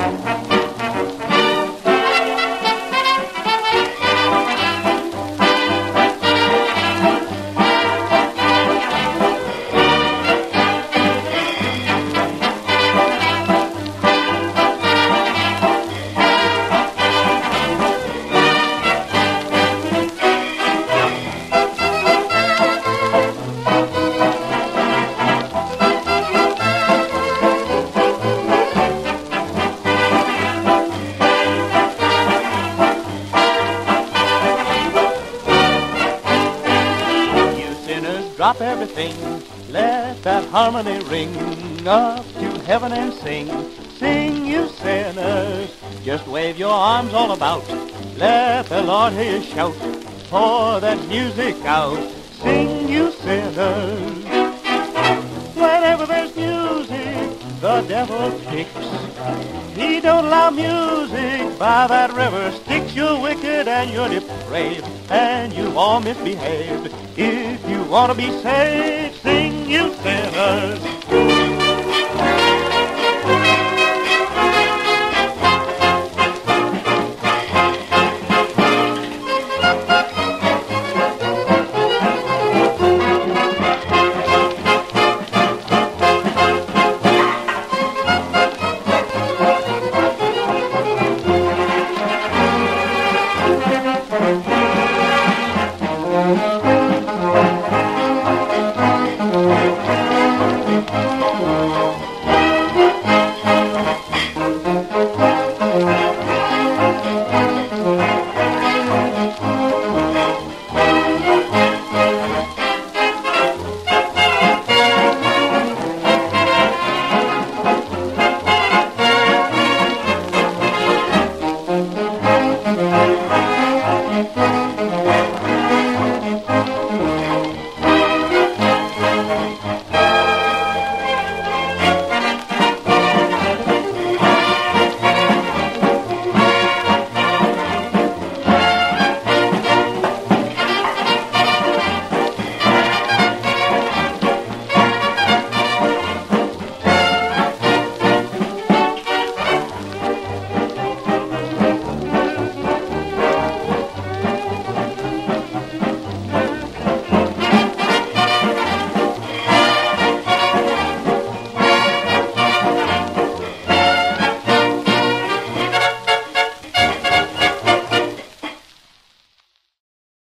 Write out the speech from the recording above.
Drop everything, let that harmony ring up to heaven and sing. Sing, you sinners, just wave your arms all about. Let the Lord hear you shout, pour that music out. Sing, you sinners. Whenever there's music, the devil kicks. He don't allow music by that river Styx. You're wicked and you're depraved, and you all misbehaved. If you want to be saved, sing, you sinners.